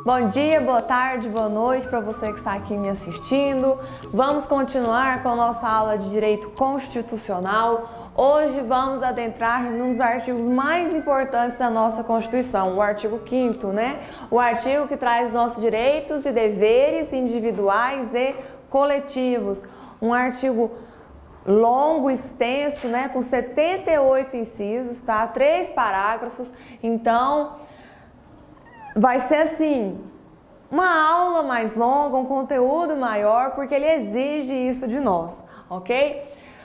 Bom dia, boa tarde, boa noite para você que está aqui me assistindo. Vamos continuar com a nossa aula de Direito Constitucional. Hoje vamos adentrar num dos artigos mais importantes da nossa Constituição, o artigo 5º, né? O artigo que traz nossos direitos e deveres individuais e coletivos. Um artigo longo, extenso, né? Com 78 incisos, tá? 3 parágrafos. Então, vai ser assim, uma aula mais longa, um conteúdo maior, porque ele exige isso de nós, ok?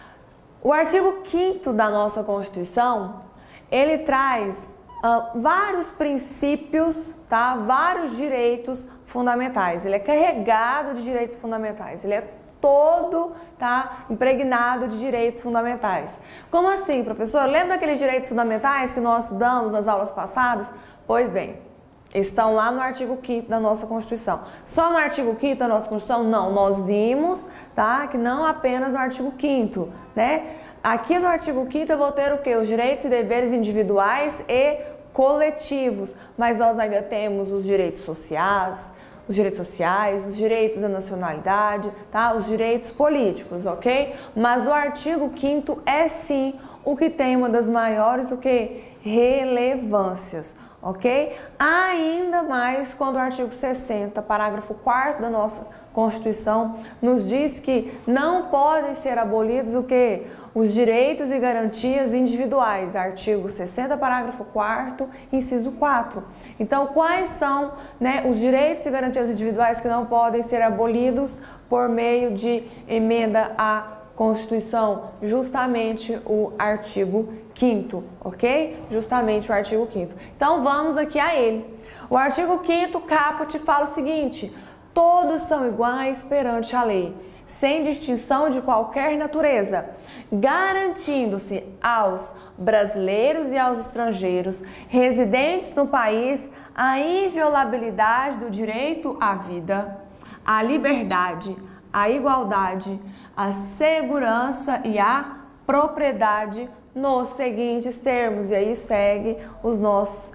O artigo 5º da nossa Constituição, ele traz vários princípios, tá? Vários direitos fundamentais. Ele é carregado de direitos fundamentais. Ele é todo, tá, impregnado de direitos fundamentais. Como assim, professor? Lembra daqueles direitos fundamentais que nós estudamos nas aulas passadas? Pois bem, estão lá no artigo 5º da nossa Constituição. Só no artigo 5º da nossa Constituição? Não, nós vimos, tá, que não apenas no artigo 5º, né? Aqui no artigo 5º eu vou ter o quê? Os direitos e deveres individuais e coletivos, mas nós ainda temos os direitos sociais, os direitos da nacionalidade, tá? Os direitos políticos, ok? Mas o artigo 5º é sim o que tem uma das maiores, o que? Relevâncias, ok? Ainda mais quando o artigo 60, parágrafo 4º da nossa Constituição, nos diz que não podem ser abolidos o que? Os direitos e garantias individuais, artigo 60, parágrafo 4º, inciso 4. Então, quais são, né, os direitos e garantias individuais que não podem ser abolidos por meio de emenda à Constituição? Justamente o artigo 5º, ok? Justamente o artigo 5º. Então, vamos aqui a ele. O artigo 5º, caput, fala o seguinte: todos são iguais perante a lei, sem distinção de qualquer natureza, garantindo-se aos brasileiros e aos estrangeiros residentes no país a inviolabilidade do direito à vida, à liberdade, à igualdade, à segurança e à propriedade nos seguintes termos. E aí segue os nossos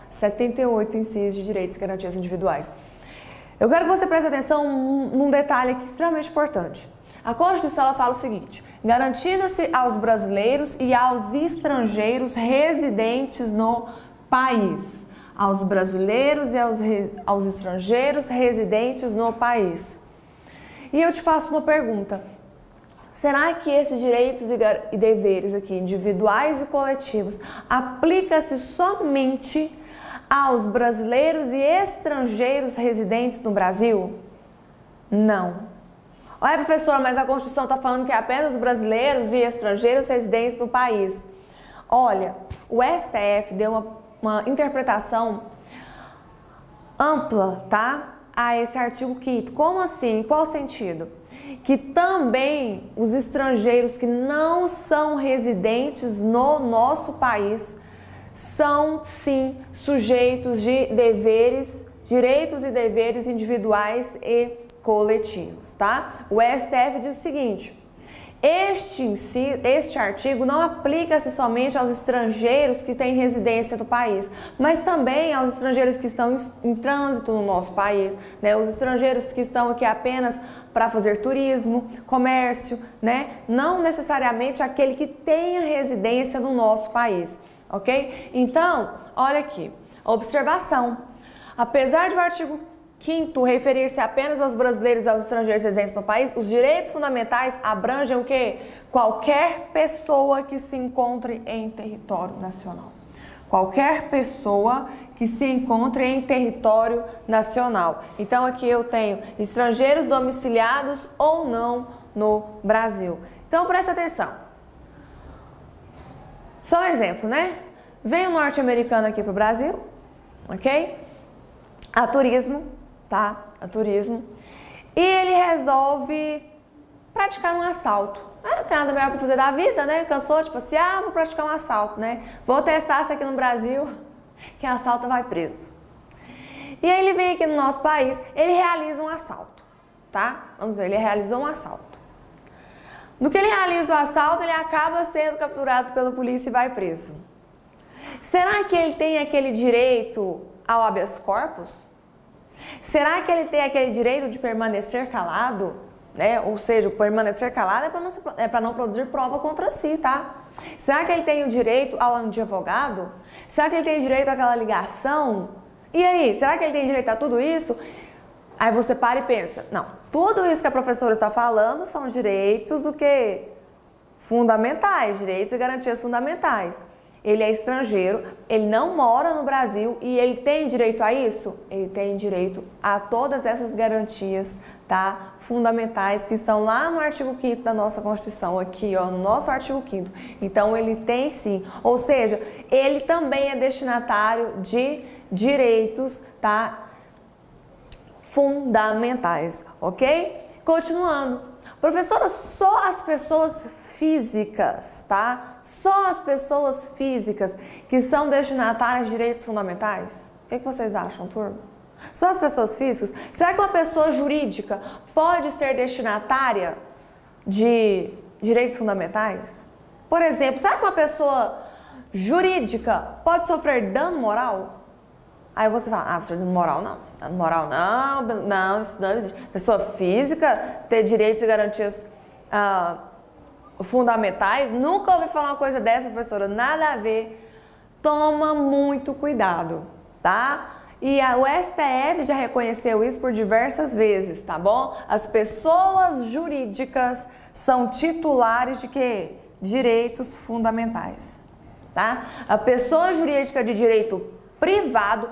78 incisos de direitos e garantias individuais. Eu quero que você preste atenção num detalhe aqui extremamente importante. A Constituição ela fala o seguinte: garantindo-se aos brasileiros e aos estrangeiros residentes no país. Aos brasileiros e aos estrangeiros residentes no país. E eu te faço uma pergunta: será que esses direitos e deveres aqui, individuais e coletivos, aplica-se somente aos brasileiros e estrangeiros residentes no Brasil? Não. Olha, professora, mas a Constituição está falando que é apenas os brasileiros e estrangeiros residentes no país. Olha, o STF deu uma interpretação ampla, tá? A esse artigo 5º. Como assim? Em qual sentido? Que também os estrangeiros que não são residentes no nosso país são, sim, sujeitos de deveres, direitos e deveres individuais e coletivos, tá? O STF diz o seguinte: este artigo não aplica-se somente aos estrangeiros que têm residência no país, mas também aos estrangeiros que estão em trânsito no nosso país, né? Os estrangeiros que estão aqui apenas para fazer turismo, comércio, né? Não necessariamente aquele que tenha residência no nosso país, ok? Então, olha aqui, observação. Apesar de o artigo 5º referir-se apenas aos brasileiros e aos estrangeiros residentes no país, os direitos fundamentais abrangem o quê? Qualquer pessoa que se encontre em território nacional. Qualquer pessoa que se encontre em território nacional. Então aqui eu tenho estrangeiros domiciliados ou não no Brasil. Então presta atenção. Só um exemplo, né? Vem um norte-americano aqui para o Brasil, ok? A turismo. Tá? A turismo. E ele resolve praticar um assalto. Não tem nada melhor para fazer da vida, né? Cansou de passear, vou praticar um assalto, né? Vou testar isso aqui no Brasil, que assalta vai preso. E aí ele vem aqui no nosso país, ele realiza um assalto, tá? Vamos ver, ele realizou um assalto. No que ele realiza o assalto, ele acaba sendo capturado pela polícia e vai preso. Será que ele tem aquele direito ao habeas corpus? Será que ele tem aquele direito de permanecer calado? Né? Ou seja, o permanecer calado é para não produzir prova contra si, tá? Será que ele tem o direito ao advogado? Será que ele tem direito àquela ligação? E aí, será que ele tem direito a tudo isso? Aí você para e pensa, não, tudo isso que a professora está falando são direitos o quê? Fundamentais, direitos e garantias fundamentais. Ele é estrangeiro, ele não mora no Brasil e ele tem direito a isso? Ele tem direito a todas essas garantias, tá? Fundamentais que estão lá no artigo 5º da nossa Constituição, aqui ó, no nosso artigo 5º. Então ele tem sim, ou seja, ele também é destinatário de direitos, tá? Fundamentais, ok? Continuando. Professora, só as pessoas físicas, tá? Só as pessoas físicas que são destinatárias de direitos fundamentais? O que vocês acham, turma? Só as pessoas físicas? Será que uma pessoa jurídica pode ser destinatária de direitos fundamentais? Por exemplo, será que uma pessoa jurídica pode sofrer dano moral? Aí você fala, professor, dano moral não. Dano moral não, isso não existe. Pessoa física ter direitos e garantias fundamentais, nunca ouvi falar uma coisa dessa, professora, nada a ver. Toma muito cuidado, tá? E o STF já reconheceu isso por diversas vezes, tá bom? As pessoas jurídicas são titulares de quê? Direitos fundamentais, tá? A pessoa jurídica de direito privado,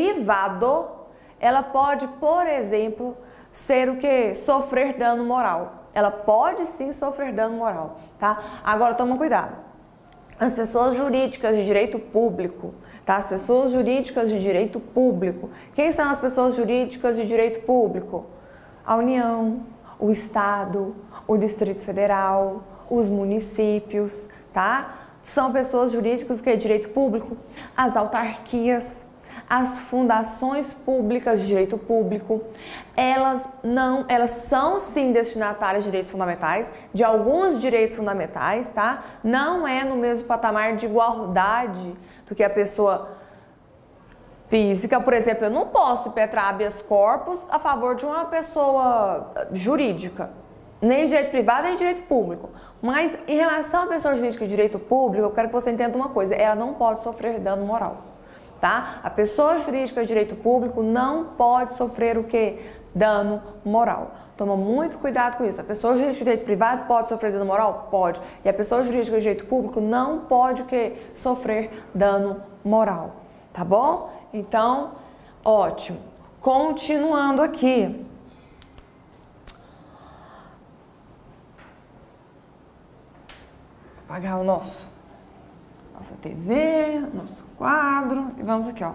ela pode, por exemplo, ser o quê? Sofrer dano moral. Ela pode sim sofrer dano moral, tá? Agora toma cuidado. As pessoas jurídicas de direito público, tá? As pessoas jurídicas de direito público. Quem são as pessoas jurídicas de direito público? A União, o Estado, o Distrito Federal, os municípios, tá? São pessoas jurídicas que é direito público, as autarquias, as fundações públicas de direito público, elas são sim destinatárias de direitos fundamentais, de alguns direitos fundamentais, tá? Não é no mesmo patamar de igualdade do que a pessoa física. Por exemplo, eu não posso impetrar habeas corpus a favor de uma pessoa jurídica, nem direito privado, nem direito público. Mas em relação à pessoa jurídica de direito público, eu quero que você entenda uma coisa, ela não pode sofrer dano moral. Tá? A pessoa jurídica de direito público não pode sofrer o quê? Dano moral. Toma muito cuidado com isso. A pessoa jurídica de direito privado pode sofrer dano moral? Pode. E a pessoa jurídica de direito público não pode o quê? Sofrer dano moral. Tá bom? Então, ótimo. Continuando aqui. Vou apagar nossa TV, nosso quadro, e vamos aqui, ó.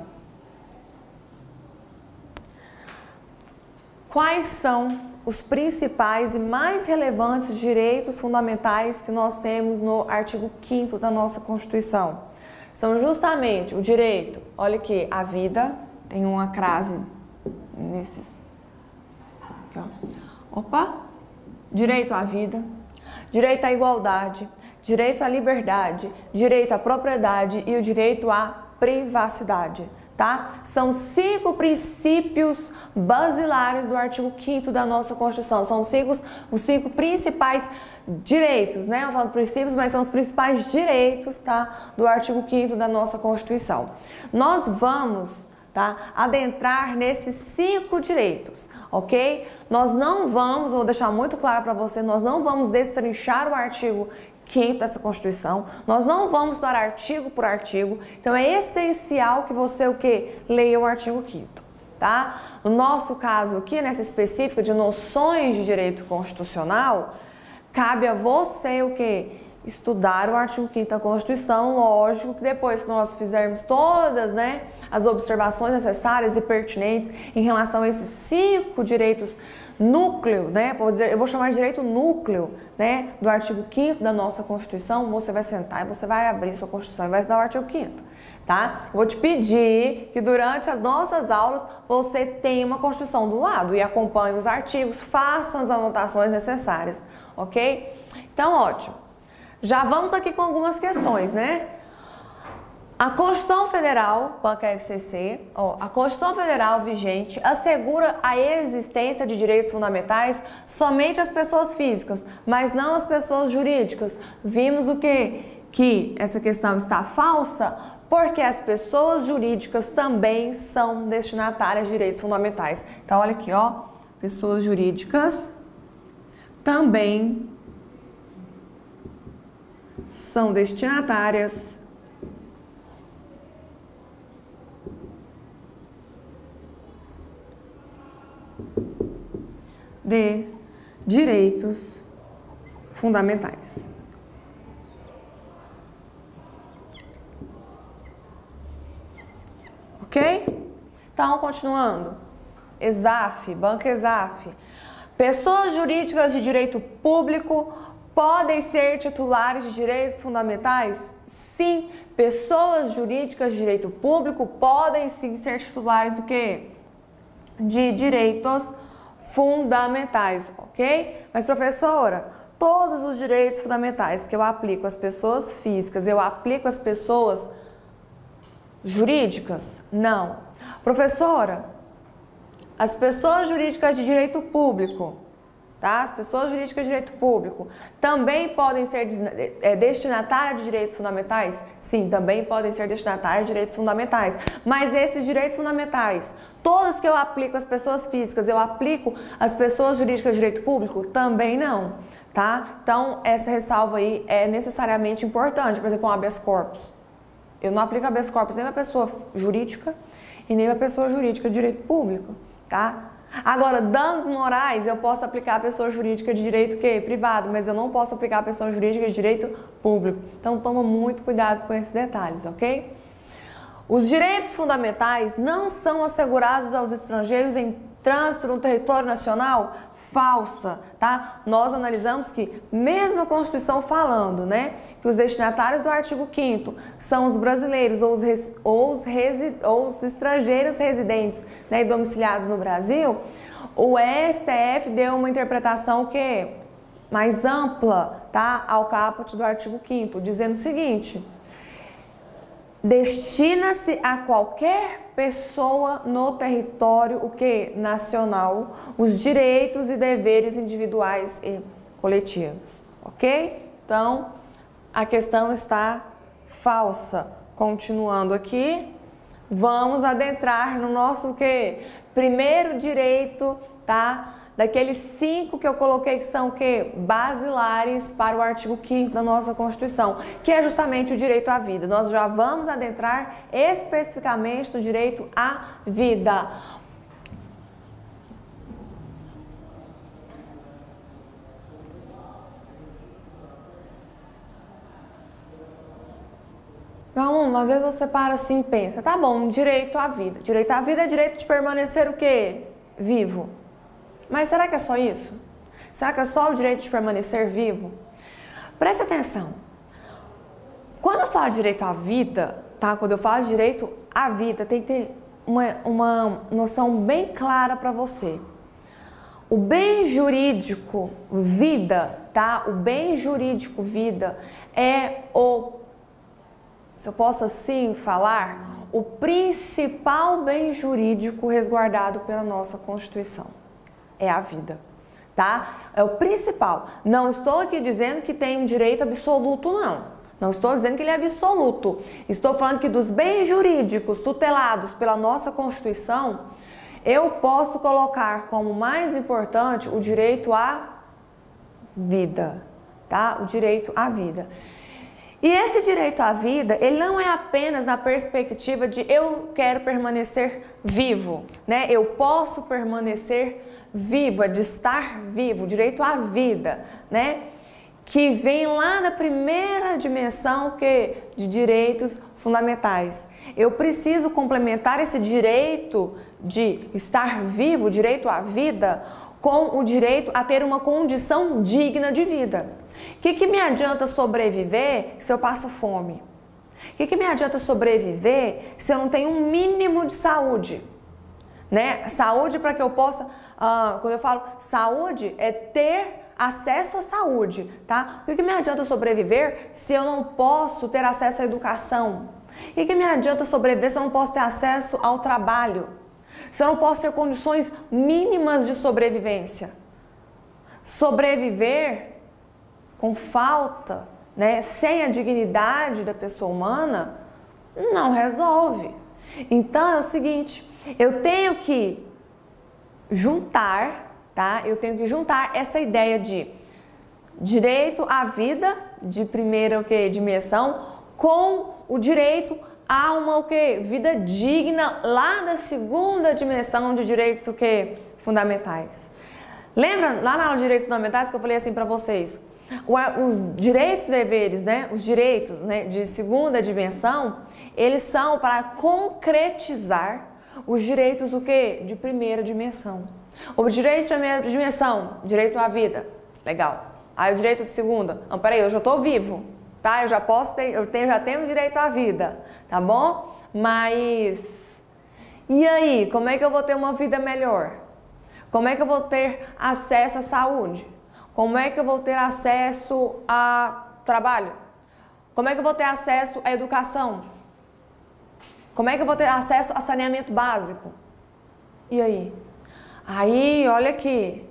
Quais são os principais e mais relevantes direitos fundamentais que nós temos no artigo 5º da nossa Constituição? São justamente o direito, olha aqui, à vida, tem uma crase nesses, aqui, ó. Opa! Direito à vida, direito à igualdade, direito à liberdade, direito à propriedade e o direito à privacidade, tá? São 5 princípios basilares do artigo 5º da nossa Constituição. São os 5 principais direitos, né? Eu falo princípios, mas são os principais direitos, tá? Do artigo 5º da nossa Constituição. Nós vamos, tá, adentrar nesses 5 direitos, ok? Nós não vamos, vou deixar muito claro para você, nós não vamos destrinchar o artigo 5º dessa Constituição, nós não vamos estudar artigo por artigo, então é essencial que você o quê? Leia o artigo 5º, tá? No nosso caso aqui, nessa específica de noções de direito constitucional, cabe a você o quê? Estudar o artigo 5º da Constituição, lógico que depois que nós fizermos todas, né, as observações necessárias e pertinentes em relação a esses 5 direitos núcleo, né, eu vou chamar de direito núcleo, né, do artigo 5º da nossa Constituição, você vai sentar e você vai abrir sua Constituição e vai estudar o artigo 5º, tá? Eu vou te pedir que durante as nossas aulas você tenha uma Constituição do lado e acompanhe os artigos, faça as anotações necessárias, ok? Então, ótimo. Já vamos aqui com algumas questões, né? A Constituição Federal, Banca FCC, a Constituição Federal vigente assegura a existência de direitos fundamentais somente às pessoas físicas, mas não às pessoas jurídicas. Vimos o quê? Que essa questão está falsa, porque as pessoas jurídicas também são destinatárias de direitos fundamentais. Então, olha aqui, ó, pessoas jurídicas também são destinatárias de direitos fundamentais. Ok? Então, continuando. ESAF, Banca ESAF. Pessoas jurídicas de direito público podem ser titulares de direitos fundamentais? Sim, pessoas jurídicas de direito público podem sim ser titulares do quê? De direitos fundamentais, ok? Mas, professora, todos os direitos fundamentais que eu aplico às pessoas físicas, eu aplico às pessoas jurídicas? Não. Professora, as pessoas jurídicas de direito público, tá? As pessoas jurídicas de direito público também podem ser destinatárias de direitos fundamentais? Sim, também podem ser destinatárias de direitos fundamentais. Mas esses direitos fundamentais, todos que eu aplico às pessoas físicas, eu aplico às pessoas jurídicas de direito público? Também não, tá? Então, essa ressalva aí é necessariamente importante. Por exemplo, um habeas corpus. Eu não aplico habeas corpus nem para pessoa jurídica e nem para pessoa jurídica de direito público, tá? Agora, danos morais eu posso aplicar a pessoa jurídica de direito privado, mas eu não posso aplicar a pessoa jurídica de direito público. Então, toma muito cuidado com esses detalhes, ok? Os direitos fundamentais não são assegurados aos estrangeiros em trânsito no território nacional? Falsa, tá? Nós analisamos que, mesmo a Constituição falando, né, que os destinatários do artigo 5º são os brasileiros ou os estrangeiros residentes, né, e domiciliados no Brasil, o STF deu uma interpretação que mais ampla, tá, ao caput do artigo 5º, dizendo o seguinte: destina-se a qualquer pessoa no território nacional os direitos e deveres individuais e coletivos, ok? Então, a questão está falsa. Continuando aqui, vamos adentrar no nosso primeiro direito, tá? Daqueles 5 que eu coloquei que são basilares para o artigo 5º da nossa Constituição, que é justamente o direito à vida. Nós já vamos adentrar especificamente no direito à vida. Meu aluno, às vezes você para assim e pensa, tá bom, direito à vida. Direito à vida é direito de permanecer vivo. Mas será que é só isso? Será que é só o direito de permanecer vivo? Presta atenção. Quando eu falo de direito à vida, tá? Quando eu falo de direito à vida, tem que ter uma noção bem clara para você. O bem jurídico vida, tá? O bem jurídico vida é se eu posso assim falar, o principal bem jurídico resguardado pela nossa Constituição. É a vida, tá? É o principal. Não estou aqui dizendo que tem um direito absoluto, não. Não estou dizendo que ele é absoluto. Estou falando que dos bens jurídicos tutelados pela nossa Constituição, eu posso colocar como mais importante o direito à vida, tá? O direito à vida. E esse direito à vida, ele não é apenas na perspectiva de eu quero permanecer vivo, né? Eu posso permanecer vivo, é de estar vivo, direito à vida, né? Que vem lá na primeira dimensão de direitos fundamentais. Eu preciso complementar esse direito de estar vivo, direito à vida, com o direito a ter uma condição digna de vida. O que me adianta sobreviver se eu passo fome? O que me adianta sobreviver se eu não tenho um mínimo de saúde? Né? Saúde para que eu possa... quando eu falo saúde, é ter acesso à saúde, tá? O que me adianta sobreviver se eu não posso ter acesso à educação? E que me adianta sobreviver se eu não posso ter acesso ao trabalho? Se eu não posso ter condições mínimas de sobrevivência? Sobreviver com falta, né, sem a dignidade da pessoa humana, não resolve. Então é o seguinte, eu tenho que juntar, tá? Eu tenho que juntar essa ideia de direito à vida de primeira dimensão com o direito a uma vida digna lá da segunda dimensão de direitos fundamentais. Lembra lá na aula de direitos fundamentais que eu falei assim para vocês? Os direitos e deveres, né? Os direitos, né, de segunda dimensão, eles são para concretizar os direitos de primeira dimensão. O direito de primeira dimensão, direito à vida, legal. Aí o direito de segunda, não, peraí, eu já estou vivo, tá? Eu já posso ter, já tenho direito à vida, tá bom? Mas e aí, como é que eu vou ter uma vida melhor? Como é que eu vou ter acesso à saúde? Como é que eu vou ter acesso a trabalho? Como é que eu vou ter acesso à educação? Como é que eu vou ter acesso a saneamento básico? E aí? Aí, olha aqui,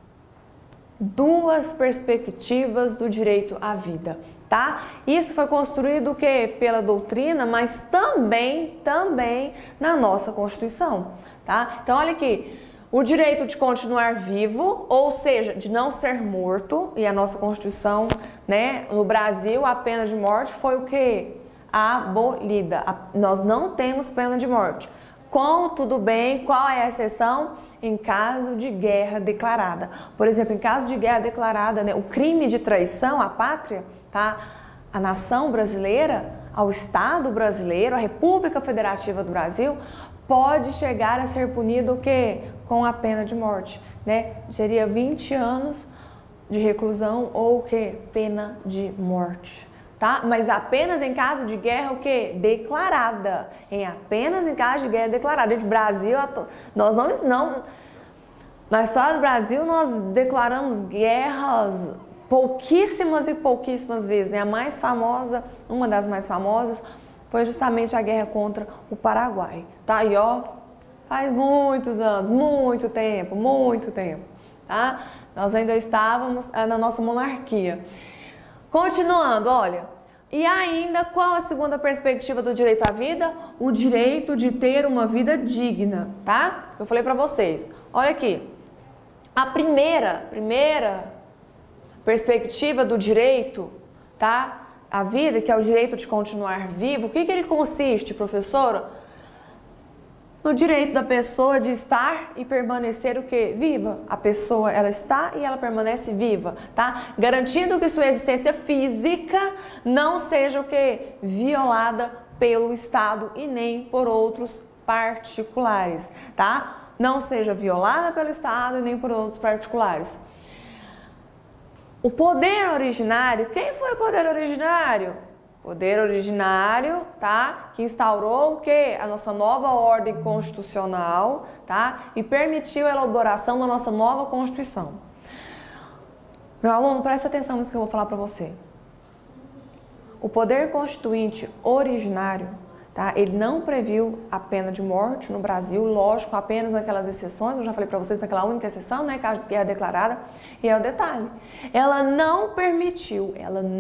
duas perspectivas do direito à vida, tá? Isso foi construído pela doutrina, mas também na nossa Constituição, tá? Então, olha aqui. O direito de continuar vivo, ou seja, de não ser morto, e a nossa Constituição, né, no Brasil, a pena de morte foi abolida. Nós não temos pena de morte. Tudo bem, qual é a exceção? Em caso de guerra declarada. Por exemplo, em caso de guerra declarada, né, o crime de traição à pátria, tá? A nação brasileira, ao Estado brasileiro, a República Federativa do Brasil, pode chegar a ser punido com a pena de morte, né? Seria 20 anos de reclusão ou pena de morte, tá? Mas apenas em caso de guerra declarada, apenas em caso de guerra declarada. De Brasil, nós não na história do Brasil nós declaramos guerras pouquíssimas vezes, né? A mais famosa, uma das mais famosas, foi justamente a guerra contra o Paraguai, tá? E faz muitos anos, muito tempo, tá? Nós ainda estávamos na nossa monarquia. Continuando, olha, e ainda qual a segunda perspectiva do direito à vida? O direito de ter uma vida digna, tá? Eu falei pra vocês, olha aqui, a primeira perspectiva do direito, tá? A vida, que é o direito de continuar vivo, o que ele consiste, professora? No direito da pessoa de estar e permanecer viva. A pessoa, ela está e ela permanece viva, tá? Garantindo que sua existência física não seja violada pelo Estado e nem por outros particulares, tá? Não seja violada pelo Estado e nem por outros particulares. O poder originário, quem foi o poder originário? Poder originário, tá? Que instaurou a nossa nova ordem constitucional, tá? E permitiu a elaboração da nossa nova Constituição. Meu aluno, presta atenção nisso que eu vou falar para você. O poder constituinte originário, tá? Ele não previu a pena de morte no Brasil, lógico, apenas naquelas exceções, eu já falei para vocês naquela única exceção, né, que é a declarada, e é o detalhe. Ela não permitiu,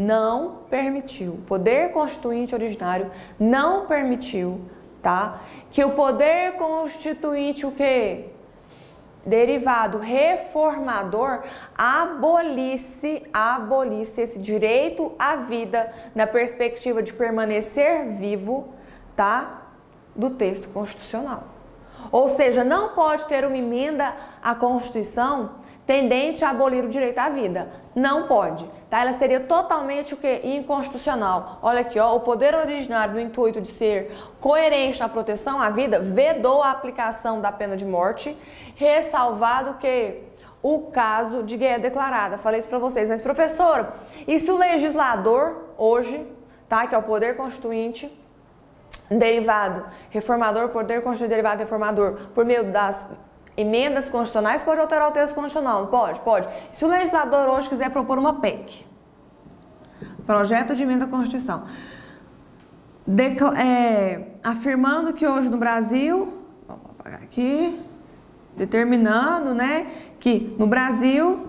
o poder constituinte originário não permitiu, tá? Que o poder constituinte, derivado reformador, abolisse esse direito à vida na perspectiva de permanecer vivo, tá? Do texto constitucional. Ou seja, não pode ter uma emenda à Constituição tendente a abolir o direito à vida. Não pode, tá? Ela seria totalmente inconstitucional. Olha aqui, o poder originário, no intuito de ser coerente na proteção à vida, vedou a aplicação da pena de morte, ressalvado o caso de guerra declarada. Falei isso para vocês, mas professora, e se o legislador hoje, tá, que é o poder constituinte derivado reformador, poder constituinte derivado reformador, por meio das emendas constitucionais, pode alterar o texto constitucional? Não pode? Pode. Se o legislador hoje quiser propor uma PEC, projeto de emenda à Constituição, afirmando que hoje no Brasil, vamos apagar aqui, determinando, né, que no Brasil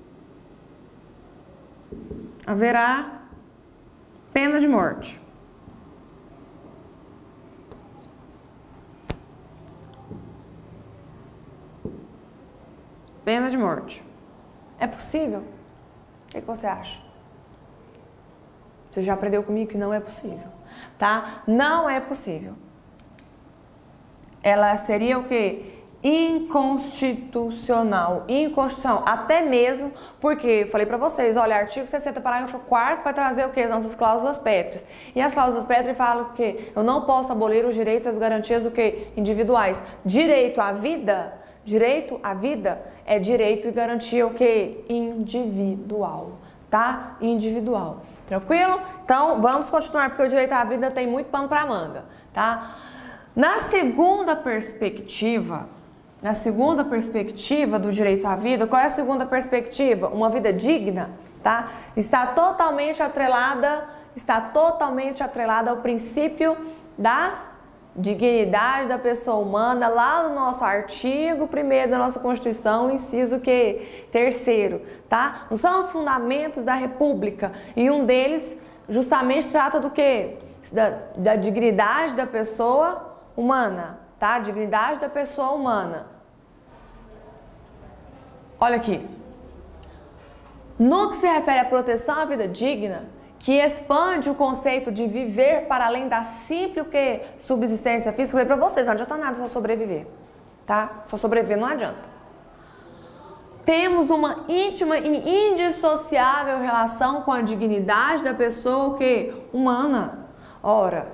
haverá pena de morte. Pena de morte. É possível? O que você acha? Você já aprendeu comigo que não é possível, tá? Não é possível. Ela seria o quê? Inconstitucional. Inconstitucional. Até mesmo porque, eu falei pra vocês, olha, artigo 60, parágrafo 4º vai trazer o quê? As nossas cláusulas pétreas. E as cláusulas pétreas falam que eu não posso abolir os direitos e as garantias o quê? Individuais. Direito à vida. Direito à vida é direito e garantia o quê? Individual, tá? Individual. Tranquilo? Então, vamos continuar, porque o direito à vida tem muito pano pra manga, tá? Na segunda perspectiva do direito à vida, qual é a segunda perspectiva? Uma vida digna, tá? Está totalmente atrelada ao princípio da dignidade da pessoa humana, lá no nosso artigo 1º da nossa Constituição, inciso que? 3º, tá? Não são os fundamentos da República, e um deles justamente trata do quê? Da dignidade da pessoa humana, tá? Dignidade da pessoa humana. Olha aqui. No que se refere à proteção à vida digna, que expande o conceito de viver para além da simples o quê? Subsistência física. Eu falei pra vocês, não adianta nada só sobreviver, tá? Só sobreviver não adianta. Temos uma íntima e indissociável relação com a dignidade da pessoa o quê? Humana. Ora,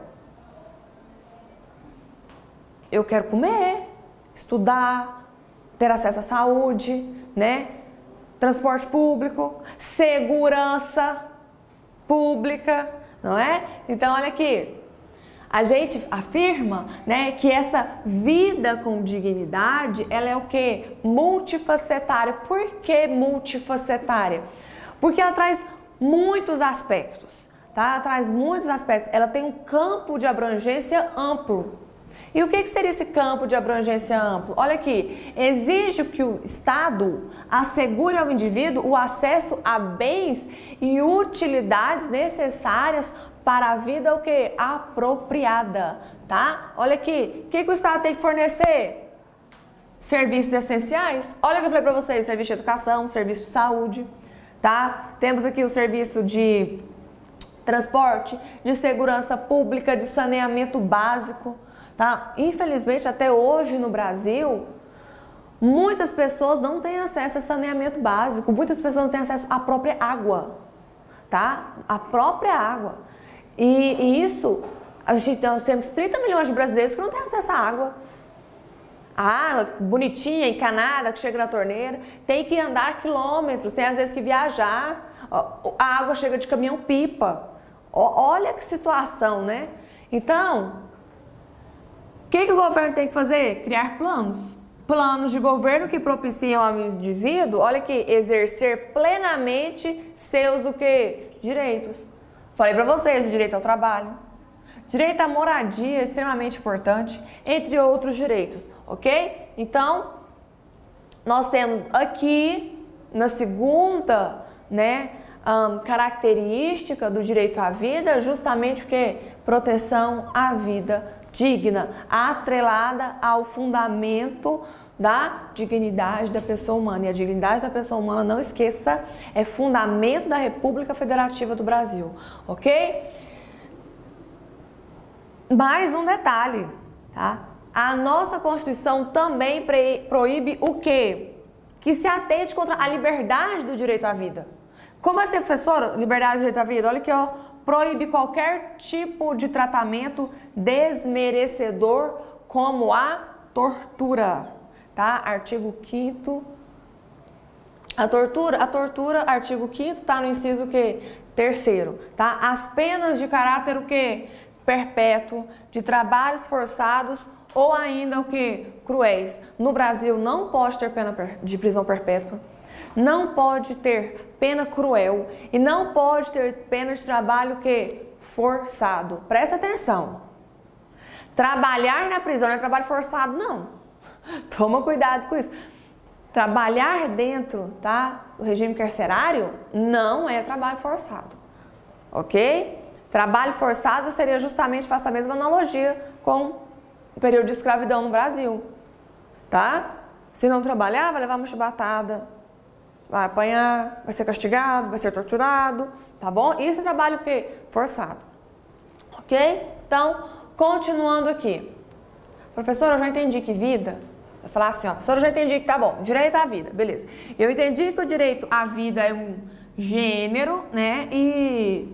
eu quero comer, estudar, ter acesso à saúde, né? Transporte público, segurança pública, não é? Então, olha aqui, a gente afirma, né, que essa vida com dignidade, ela é o quê? Multifacetária. Por que multifacetária? Porque ela traz muitos aspectos, tá? Ela traz muitos aspectos. Ela tem um campo de abrangência amplo. E o que seria esse campo de abrangência amplo? Olha aqui, exige que o Estado assegure ao indivíduo o acesso a bens e utilidades necessárias para a vida o quê? Apropriada, tá? Olha aqui, o que o Estado tem que fornecer? Serviços essenciais. Olha o que eu falei para vocês, serviço de educação, serviço de saúde, tá? Temos aqui o serviço de transporte, de segurança pública, de saneamento básico. Tá? Infelizmente, até hoje no Brasil, muitas pessoas não têm acesso a saneamento básico, muitas pessoas não têm acesso à própria água, tá? A própria água. E isso, nós temos 30 milhões de brasileiros que não têm acesso à água. A água bonitinha, encanada, que chega na torneira, tem que andar quilômetros, tem às vezes que viajar, a água chega de caminhão-pipa. Olha que situação, né? Então, o que o governo tem que fazer? Criar planos. Planos de governo que propiciam ao indivíduo, olha aqui, exercer plenamente seus o quê? Direitos. Falei para vocês, o direito ao trabalho, direito à moradia é extremamente importante, entre outros direitos, ok? Então, nós temos aqui, na segunda, né, característica do direito à vida, justamente o quê? Proteção à vida digna, atrelada ao fundamento da dignidade da pessoa humana. E a dignidade da pessoa humana, não esqueça, é fundamento da República Federativa do Brasil, ok? Mais um detalhe, tá? A nossa Constituição também proíbe o quê? Que se atente contra a liberdade do direito à vida. Como assim, professora? Liberdade do direito à vida? Olha aqui, ó. Proíbe qualquer tipo de tratamento desmerecedor, como a tortura, tá? Artigo 5º. A tortura, artigo 5º, tá no inciso que? 3º, tá? As penas de caráter o quê? Perpétuo, de trabalhos forçados ou ainda o quê? Cruéis. No Brasil não pode ter pena de prisão perpétua, não pode ter pena cruel e não pode ter pena de trabalho que forçado. Presta atenção. Trabalhar na prisão não é trabalho forçado, não. Toma cuidado com isso. Trabalhar dentro, tá, do regime carcerário não é trabalho forçado, ok? Trabalho forçado seria justamente, faço a mesma analogia com o período de escravidão no Brasil, tá? Se não trabalhar, vai levar uma chibatada, vai apanhar, vai ser castigado, vai ser torturado, tá bom? Isso é trabalho o quê? Forçado, ok? Então, continuando aqui. Professora, eu já entendi que vida... Vai falar assim, ó, professora, eu já entendi que tá bom, direito à vida, beleza. Eu entendi que o direito à vida é um gênero, né, e...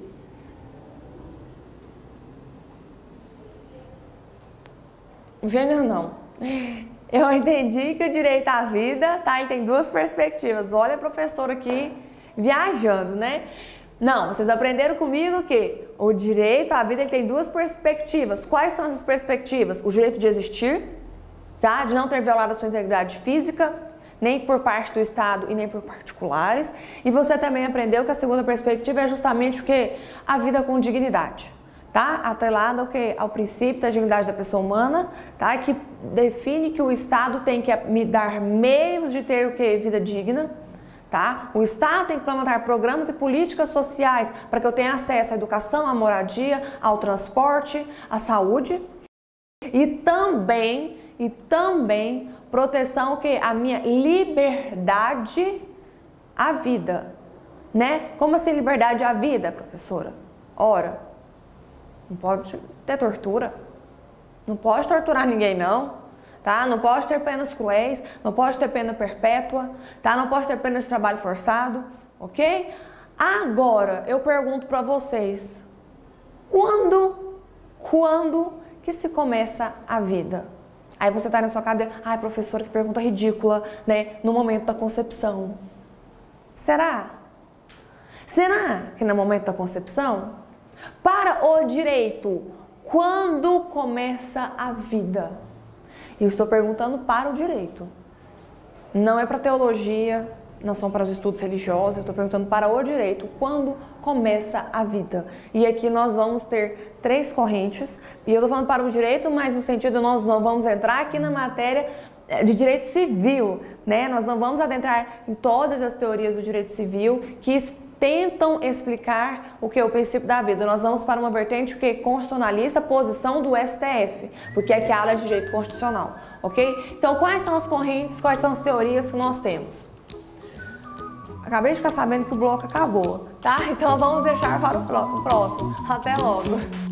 Gênero não. Eu entendi que o direito à vida, tá, ele tem duas perspectivas. Olha a professora aqui viajando, né? Não, vocês aprenderam comigo que o direito à vida, ele tem duas perspectivas. Quais são essas perspectivas? O direito de existir, tá? De não ter violado a sua integridade física, nem por parte do Estado e nem por particulares. E você também aprendeu que a segunda perspectiva é justamente o que? A vida com dignidade, tá? Atrelada ao que? Ao princípio da dignidade da pessoa humana, tá? Que define que o Estado tem que me dar meios de ter o que? Vida digna, tá? O Estado tem que implementar programas e políticas sociais para que eu tenha acesso à educação, à moradia, ao transporte, à saúde e também proteção o quê? A minha liberdade à vida, né? Como assim liberdade à vida, professora? Ora, não pode ter tortura, não pode torturar ninguém não, tá? Não pode ter penas cruéis, não pode ter pena perpétua, tá? Não pode ter pena de trabalho forçado, ok? Agora, eu pergunto para vocês, quando que se começa a vida? Aí você tá na sua cadeira, ai professora, que pergunta ridícula, né? No momento da concepção. Será? Será que no momento da concepção? Para o direito, quando começa a vida? Eu estou perguntando para o direito. Não é para teologia, não são para os estudos religiosos, eu estou perguntando para o direito, quando começa a vida? E aqui nós vamos ter 3 correntes, e eu estou falando para o direito, mas no sentido nós não vamos entrar aqui na matéria de direito civil, né? Nós não vamos adentrar em todas as teorias do direito civil que tentam explicar o que é o princípio da vida. Nós vamos para uma vertente o que constitucionalista, posição do STF, porque aqui é a área de direito constitucional, ok? Então, quais são as correntes, quais são as teorias que nós temos? Acabei de ficar sabendo que o bloco acabou, tá? Então vamos deixar para o próximo. Até logo!